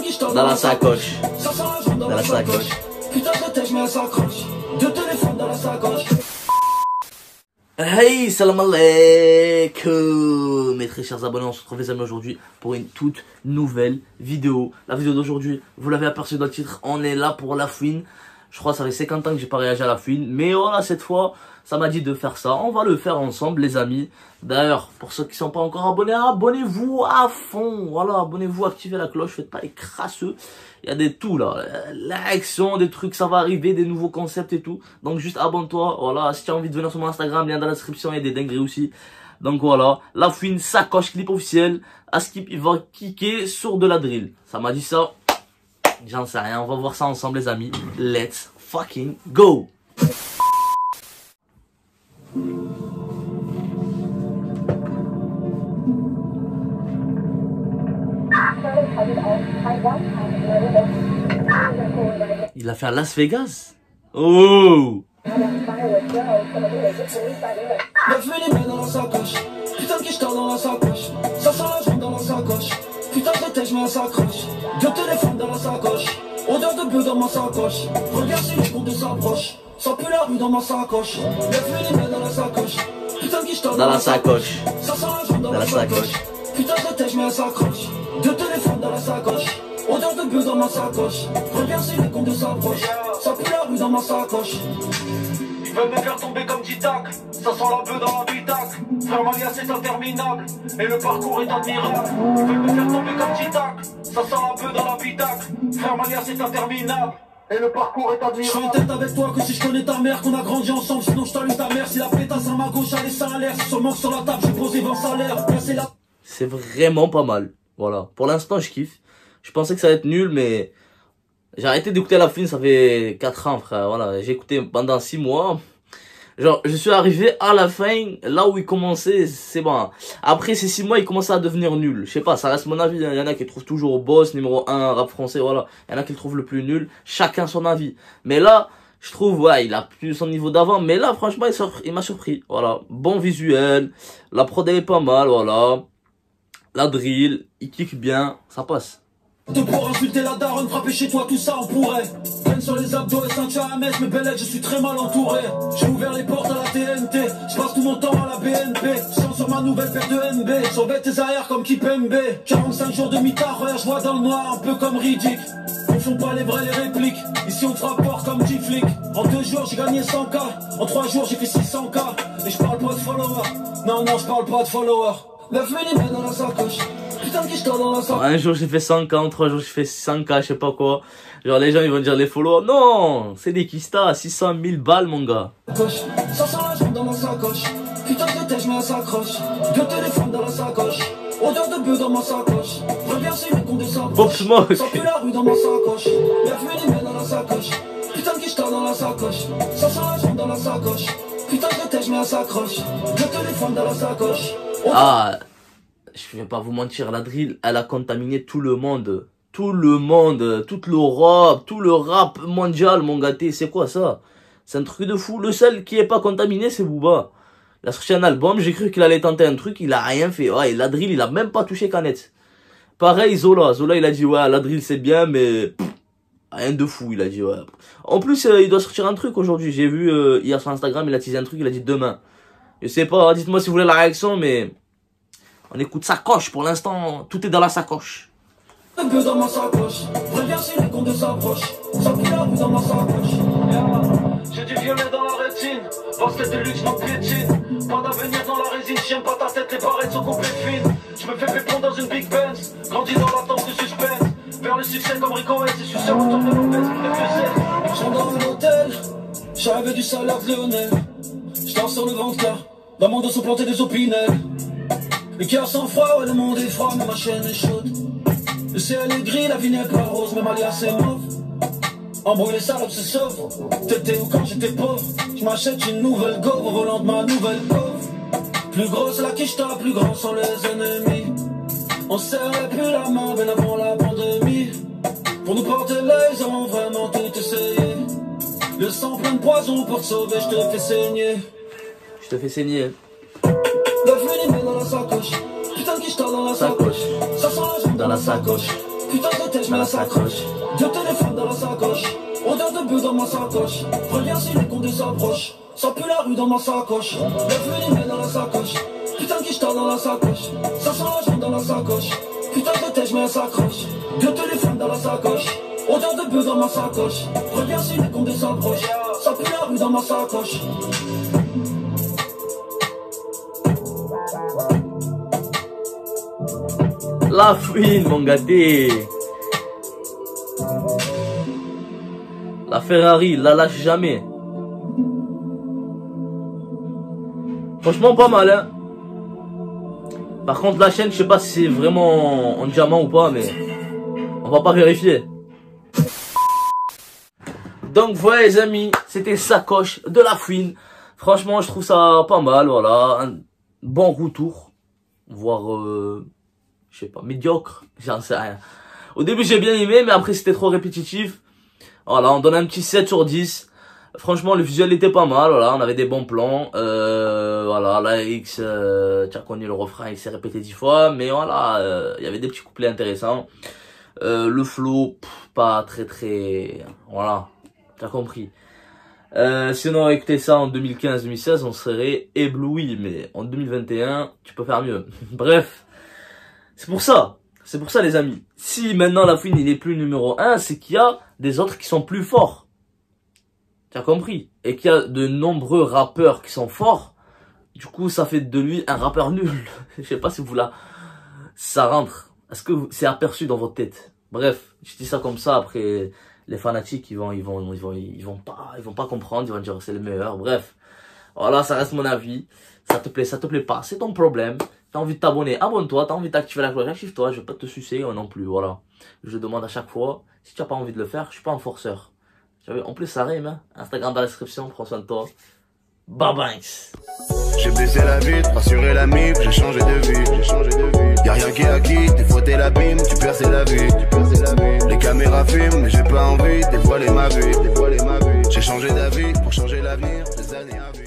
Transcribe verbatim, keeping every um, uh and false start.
Dans la sacoche. Dans la sacoche. Putain de tête, je mets un sacoche. Deux téléphones dans la sacoche. Hey, salam alaikum mes très chers abonnés, on se retrouve les amis aujourd'hui pour une toute nouvelle vidéo. La vidéo d'aujourd'hui, vous l'avez aperçu dans le titre, on est là pour la fouine. Je crois que ça fait cinquante ans que j'ai pas réagi à la fouine, mais voilà, cette fois, ça m'a dit de faire ça. On va le faire ensemble les amis. D'ailleurs, pour ceux qui sont pas encore abonnés, abonnez-vous à fond. Voilà, abonnez-vous, activez la cloche, faites pas les crasseux. Il y a des tout là, l'action, des trucs, ça va arriver, des nouveaux concepts et tout. Donc juste abonne-toi, voilà, si tu as envie de venir sur mon Instagram, lien dans la description, il y a des dingueries aussi. Donc voilà, la fouine, sacoche, clip officiel. Askip, il va kicker sur de la drill. Ça m'a dit ça, j'en sais rien, on va voir ça ensemble les amis. Let's fucking go! Il a fait à Las Vegas. Oh! Neuf millimètres dans la sacoche. Putain de quicheta dans la sacoche. Ça sent la jambe dans la sacoche. Putain de tête, je mets un sacoche. Deux téléphones dans la sacoche. Odeur de bœuf dans ma sacoche. Regarde si les comptes s'approchent. Ça pue la rue dans ma sacoche. Neuf millimètres dans la sacoche. Putain de quicheta dans la sacoche. Ça sent la jambe dans la sacoche. Putain de tête, je mets un sacoche. Deux téléphones dans la sacoche. Odeur de bœuf dans ma sacoche. Regarde si les comptes s'approchent. Ça pue la rue dans ma sacoche. Ils veulent me faire tomber comme Titac. Ça sent la bœuf dans l'habitacle. Frère Malia c'est interminable. Et le parcours est admirable. Ils veulent me faire tomber comme Titac. Ça sent la bœuf dans l'habitacle. Frère Malia c'est interminable. Et le parcours est admirable. Je suis en tête avec toi que si je connais ta mère, qu'on a grandi ensemble, sinon je t'allume ta mère. Si la pétasse à ma gauche, allez ça à l'air. Si sur manque sur la table, j'ai posé vingt salaires. La... C'est vraiment pas mal. Voilà. Pour l'instant, je kiffe. Je pensais que ça allait être nul, mais j'ai arrêté d'écouter la fouine, ça fait quatre ans, frère. Voilà. J'ai écouté pendant six mois. Genre, je suis arrivé à la fin, là où il commençait, c'est bon. Après ces six mois, il commençait à devenir nul. Je sais pas, ça reste mon avis. Il y en a qui le trouvent toujours boss, numéro un, rap français, voilà. Il y en a qui le trouvent le plus nul. Chacun son avis. Mais là, je trouve, ouais, il a plus son niveau d'avant. Mais là, franchement, il, il m'a surpris. Voilà. Bon visuel. La prod, elle est pas mal, voilà. La drill, il kick bien, ça passe. De pour insulter la daronne, frapper chez toi, tout ça on pourrait. Peine sur les abdos et ceinture à mèche, mais bellette, je suis très mal entouré. J'ai ouvert les portes à la T N T, je passe tout mon temps à la B N P. Chante sur ma nouvelle paire de N B, surveille tes arrières comme Kipembe. quarante-cinq jours de mitard, je vois dans le noir, un peu comme Riddick. On font pas les vrais, les répliques, ici on te rapporte comme dix flics. En deux jours j'ai gagné cent K, en trois jours j'ai fait six cents K. Et je parle pas de followers, non non je parle pas de followers. neuf millimètres dans la sacoche. Putain de quicheta dans la sacoche. Un jour j'ai fait cent K, en trois jours j'ai fait cent K, je sais pas quoi. Genre les gens ils vont dire les followers. Non, c'est des kistas, six cent mille balles mon gars. Ça sent la jambe dans la sacoche. Putain de tête, je mets un sacoche. Deux téléphones dans la sacoche. Odeur de bœuf dans ma sacoche. Regarde si les comptes s'approchent. Ça pue la rue dans ma sacoche. neuf millimètres dans la sacoche. Putain de quicheta dans la sacoche. Ça sent la jambe dans la sacoche. Putain de tête, je mets un sacoche. Deux téléphones dans la sacoche. Ah, je vais pas vous mentir, la drill, elle a contaminé tout le monde. Tout le monde, toute l'Europe, tout le rap mondial, mon gâté. C'est quoi ça? C'est un truc de fou. Le seul qui est pas contaminé, c'est Booba. Il a sorti un album, j'ai cru qu'il allait tenter un truc, il a rien fait. Ouais, la drill, il a même pas touché Canette. Pareil, Zola. Zola, il a dit, ouais, la drill, c'est bien, mais pff, rien de fou, il a dit, ouais. En plus, euh, il doit sortir un truc aujourd'hui. J'ai vu euh, hier sur Instagram, il a teasé un truc, il a dit demain. Je sais pas, dites-moi si vous voulez la réaction, mais on écoute sacoche pour l'instant, tout est dans la sacoche. Un peu dans ma sacoche, regarde si les comptes s'approchent. Ça pue la rue dans ma sacoche. Yeah. J'ai du violet dans la rétine, basket de luxe, non piétine. Pas d'avenir dans la résine, chien pas ta tête, les barrettes sont complètes fines. Je me fais pépon dans une Big Benz, grandi dans l'attente du suspense. Vers le succès comme Rico S, et je suis sûr retourne de Lopez, je suis dans un hôtel, j'avais du salaire de Lionel. Je danse sur le ventre car dans mon dos sont plantés des opinels. Le cœur sans froid, ouais le monde est froid, mais ma chaîne est chaude. Le ciel est gris, la vie n'est pas rose, mais Malia c'est mauve. Embrouille les salopes se sauvent. T'étais où quand j'étais pauvre? Je m'achète une nouvelle go au volant de ma nouvelle pauvre. Plus grosse la quicheta, plus grand sont les ennemis. On serrait plus la main bien avant la pandémie. Pour nous porter l'œil, ils ont vraiment tout essayé. Le sang plein de poison pour te sauver, je te fais saigner. Je te fais saigner. neuf millimètres dans la sacoche. Putain de quicheta dans la sacoche. Ça sent la jambe dans la sacoche. Putain de tête, je mets la sacoche. Deux téléphones dans la sacoche. Odeur de bœuf dans ma sacoche. Reviens si les condés s'approchent. Ça pue la rue dans ma sacoche. Le feu met dans la sacoche. Putain de quicheta dans la sacoche. Ça sent l'argent dans la sacoche. Putain de tête, je mets la sacoche. Deux téléphones dans la sacoche. Odeur de bœuf dans ma sacoche. Reviens si les condés s'approchent. Ça pue la rue dans ma sacoche. La fouine, mon gâté. La Ferrari, la lâche jamais. Franchement, pas mal, hein. Par contre, la chaîne, je sais pas si c'est vraiment en diamant ou pas, mais on va pas vérifier. Donc voilà les amis, c'était Sacoche de la fouine. Franchement, je trouve ça pas mal, voilà. Un bon retour, voire, euh, je sais pas, médiocre, j'en sais rien. Au début, j'ai bien aimé, mais après, c'était trop répétitif. Voilà, on donne un petit sept sur dix. Franchement, le visuel était pas mal, voilà, on avait des bons plans. Euh, voilà, la X, euh, tu as connu le refrain, il s'est répété dix fois, mais voilà, euh, il y avait des petits couplets intéressants. Euh, le flow, pff, pas très très, voilà, tu as compris. Euh, sinon, écouter ça en deux mille quinze deux mille seize, on serait ébloui, mais en deux mille vingt et un, tu peux faire mieux. Bref, c'est pour ça, c'est pour ça les amis. Si maintenant la fouine il est plus numéro un, c'est qu'il y a des autres qui sont plus forts. Tu as compris? Et qu'il y a de nombreux rappeurs qui sont forts. Du coup, ça fait de lui un rappeur nul. Je sais pas si vous là, ça rentre. Est-ce que c'est aperçu dans votre tête? Bref, je dis ça comme ça. Après, les fanatiques, ils vont, ils vont, ils vont, ils vont pas, ils vont pas comprendre. Ils vont dire c'est le meilleur. Bref, voilà, ça reste mon avis. Ça te plaît, ça te plaît pas, c'est ton problème. T'as envie de t'abonner, abonne-toi. T'as envie d'activer la cloche, active-toi. Je vais pas te sucer non plus. Voilà. Je demande à chaque fois. Si tu as pas envie de le faire, je suis pas un forceur. En plus, ça rime, hein. Instagram dans la description, prends soin de toi. Bye bye. J'ai baissé la vitre, rassuré la mif, j'ai changé de vie, j'ai changé de vie. Y'a rien qui est acquis, des fois t'es l'abîme, tu perçais la vie, tu perçais la vie. Les caméras filment, mais j'ai pas envie, dévoiler ma vie, dévoiler ma vie. J'ai changé d'avis pour changer l'avenir, des années à vivre.